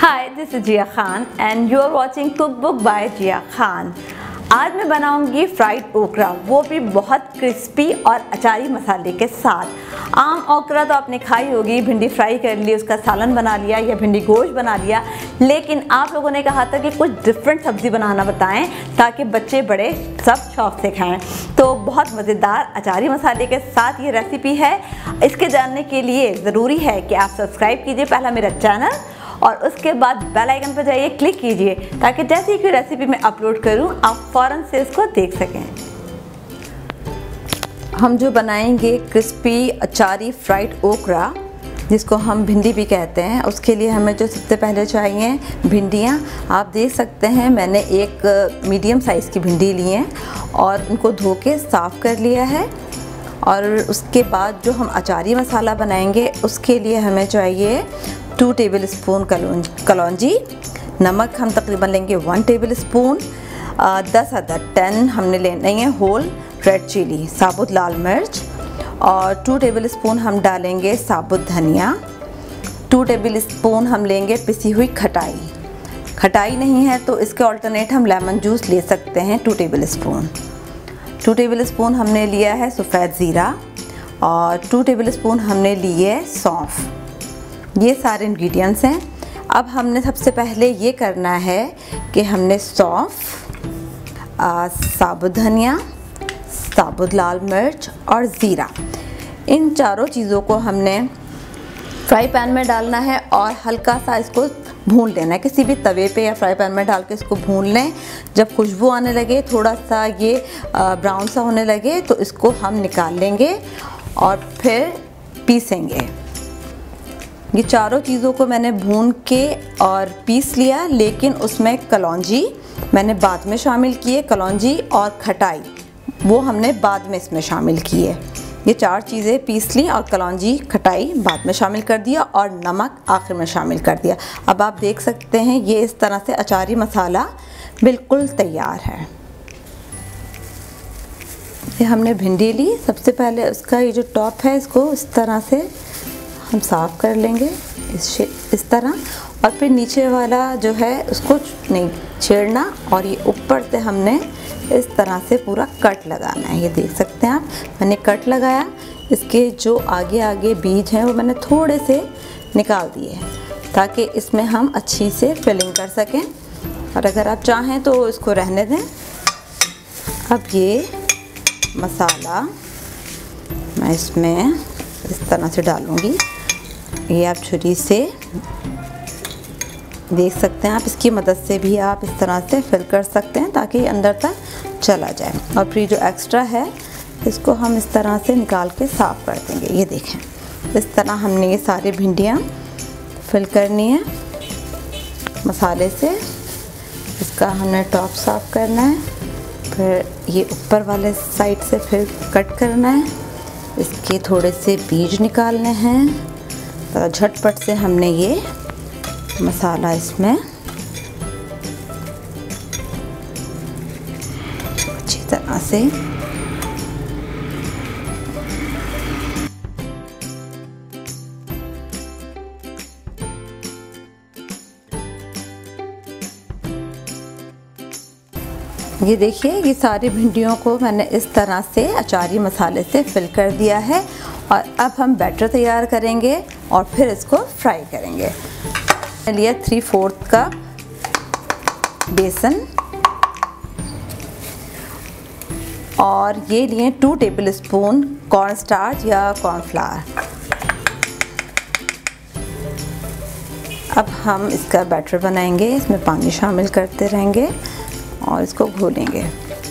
Hi, this is Jia Khan and you are watching Cookbook by Jia Khan। आज मैं बनाऊंगी fried ओकरा, वो भी बहुत क्रिस्पी और अचारी मसाले के साथ। आम ओकरा तो आपने खाई होगी, भिंडी फ्राई कर ली, उसका सालन बना लिया या भिंडी गोश्त बना लिया, लेकिन आप लोगों ने कहा था कि कुछ डिफरेंट सब्ज़ी बनाना बताएं ताकि बच्चे बड़े सब शौक से खाएं। तो बहुत मज़ेदार अचारी मसाले के साथ ये रेसिपी है। इसके जानने के लिए ज़रूरी है कि आप सब्सक्राइब कीजिए पहला मेरा चैनल और उसके बाद बेल आइकन पर जाइए, क्लिक कीजिए ताकि जैसे ही कोई रेसिपी मैं अपलोड करूं आप फ़ौरन से इसको देख सकें। हम जो बनाएंगे क्रिस्पी अचारी फ्राइड ओकरा, जिसको हम भिंडी भी कहते हैं, उसके लिए हमें जो सबसे पहले चाहिए भिंडियाँ। आप देख सकते हैं मैंने एक मीडियम साइज़ की भिंडी ली है और उनको धो के साफ़ कर लिया है। और उसके बाद जो हम अचारी मसाला बनाएंगे उसके लिए हमें चाहिए 2 टेबलस्पून कलौंजी, नमक हम तकरीबन लेंगे 1 टेबलस्पून, 10 अदद 10 हमने लेना है होल रेड चिली, साबुत लाल मिर्च, और 2 टेबलस्पून हम डालेंगे साबुत धनिया, 2 टेबलस्पून हम लेंगे पिसी हुई खटाई। खटाई नहीं है तो इसके ऑल्टरनेट हम लेमन जूस ले सकते हैं 2 टेबलस्पून। 2 टेबलस्पून हमने लिया है सफ़ेद ज़ीरा और 2 टेबलस्पून हमने लिए सौंफ। ये सारे इंग्रेडिएंट्स हैं। अब हमने सबसे पहले ये करना है कि हमने सौंफ, साबुत धनिया, साबुत लाल मिर्च और ज़ीरा, इन चारों चीज़ों को हमने फ्राई पैन में डालना है और हल्का सा इसको भून लेना है। किसी भी तवे पे या फ्राई पैन में डाल के इसको भून लें। जब खुशबू आने लगे, थोड़ा सा ये ब्राउन सा होने लगे, तो इसको हम निकाल लेंगे और फिर पीसेंगे। ये चारों चीज़ों को मैंने भून के और पीस लिया, लेकिन उसमें कलौंजी मैंने बाद में शामिल किए। कलौंजी और खटाई वो हमने बाद में इसमें शामिल किए। ये 4 चीज़ें पीस ली और कलौंजी खटाई बाद में शामिल कर दिया और नमक आखिर में शामिल कर दिया। अब आप देख सकते हैं ये इस तरह से अचारी मसाला बिल्कुल तैयार है। ये हमने भिंडी ली, सबसे पहले उसका ये जो टॉप है इसको इस तरह से हम साफ़ कर लेंगे इस तरह, और फिर नीचे वाला जो है उसको नहीं छेड़ना और ये ऊपर से हमने इस तरह से पूरा कट लगाना है। ये देख सकते हैं आप, मैंने कट लगाया। इसके जो आगे आगे बीज हैं वो मैंने थोड़े से निकाल दिए ताकि इसमें हम अच्छी से फिलिंग कर सकें, और अगर आप चाहें तो इसको रहने दें। अब ये मसाला मैं इसमें इस तरह से डालूँगी। ये आप छुरी से देख सकते हैं, आप इसकी मदद से भी आप इस तरह से फिल कर सकते हैं ताकि ये अंदर तक चला जाए। और फिर जो एक्स्ट्रा है इसको हम इस तरह से niकाल के साफ़ कर देंगे। ये देखें, इस तरह हमने ये सारी भिंडियाँ फिल करनी है मसाले से। इसका हमने टॉप साफ़ करना है, फिर ये ऊपर वाले साइड से फिर कट करना है। इसके थोड़े से बीज निकालने हैं। तो झटपट से हमने ये मसाला इसमें अच्छी तरह से ये देखिए, ये सारी भिंडियों को मैंने इस तरह से अचारी मसाले से फिल कर दिया है। और अब हम बैटर तैयार करेंगे और फिर इसको फ्राई करेंगे। मैंने लिया 3/4 कप बेसन और ये लिए 2 टेबलस्पून कॉर्न स्टार्च या कॉर्नफ्लावर। अब हम इसका बैटर बनाएंगे, इसमें पानी शामिल करते रहेंगे और इसको घोलेंगे।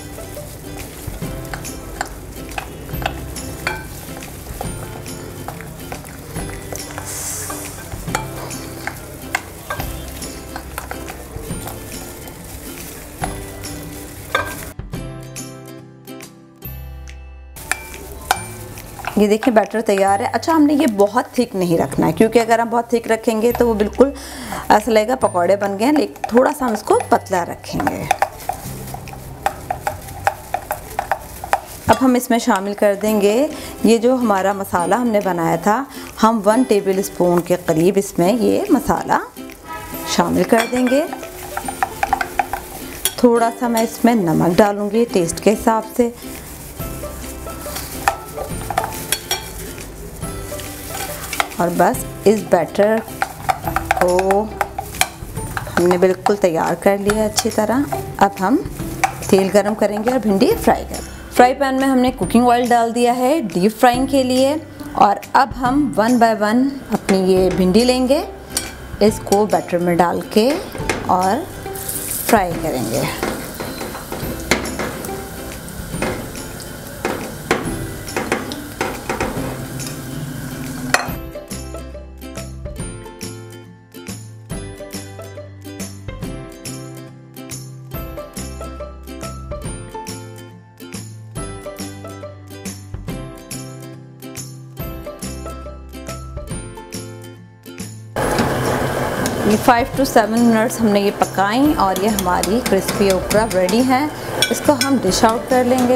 ये देखिए बैटर तैयार है। अच्छा, हमने ये बहुत थिक नहीं रखना है, क्योंकि अगर हम बहुत थिक रखेंगे तो वो बिल्कुल ऐसा लगेगा पकौड़े बन गए हैं, लेकिन थोड़ा सा हम इसको पतला रखेंगे। अब हम इसमें शामिल कर देंगे ये जो हमारा मसाला हमने बनाया था। हम 1 टेबलस्पून के करीब इसमें ये मसाला शामिल कर देंगे। थोड़ा सा मैं इसमें नमक डालूंगी टेस्ट के हिसाब से। और बस इस बैटर को हमने बिल्कुल तैयार कर लिया अच्छी तरह। अब हम तेल गरम करेंगे और भिंडी फ्राई करेंगे। फ्राई पैन में हमने कुकिंग ऑयल डाल दिया है डीप फ्राइंग के लिए। और अब हम 1 बाय 1 अपनी ये भिंडी लेंगे, इसको बैटर में डाल के और फ्राई करेंगे। ये 5 to 7 मिनट्स हमने ये पकाई और ये हमारी क्रिस्पी ओकरा रेडी है। इसको हम डिश आउट कर लेंगे।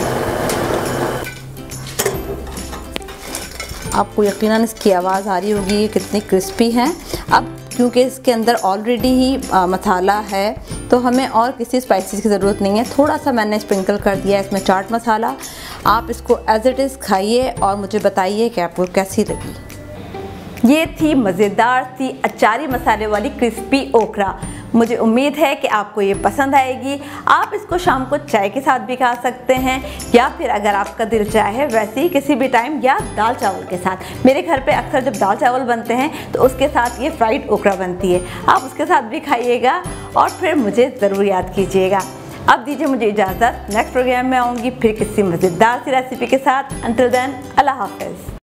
आपको यकीनन इसकी आवाज़ आ रही होगी ये कितनी क्रिस्पी है। अब क्योंकि इसके अंदर ऑलरेडी ही मसाला है तो हमें और किसी स्पाइसेस की ज़रूरत नहीं है। थोड़ा सा मैंने स्प्रिंकल कर दिया इसमें चाट मसाला। आप इसको एज इट इज़ खाइए और मुझे बताइए कि आपको कैसी लगी। ये थी मज़ेदार सी अचारी मसाले वाली क्रिस्पी ओकरा। मुझे उम्मीद है कि आपको ये पसंद आएगी। आप इसको शाम को चाय के साथ भी खा सकते हैं या फिर अगर आपका दिल चाहे वैसे ही किसी भी टाइम, या दाल चावल के साथ। मेरे घर पे अक्सर जब दाल चावल बनते हैं तो उसके साथ ये फ्राइड ओकरा बनती है। आप उसके साथ भी खाइएगा और फिर मुझे ज़रूर याद कीजिएगा। अब दीजिए मुझे इजाज़त। नेक्स्ट प्रोग्राम में आऊँगी फिर किसी मज़ेदार सी रेसिपी के साथ। अंटिल देन, अल्लाह हाफ़िज़।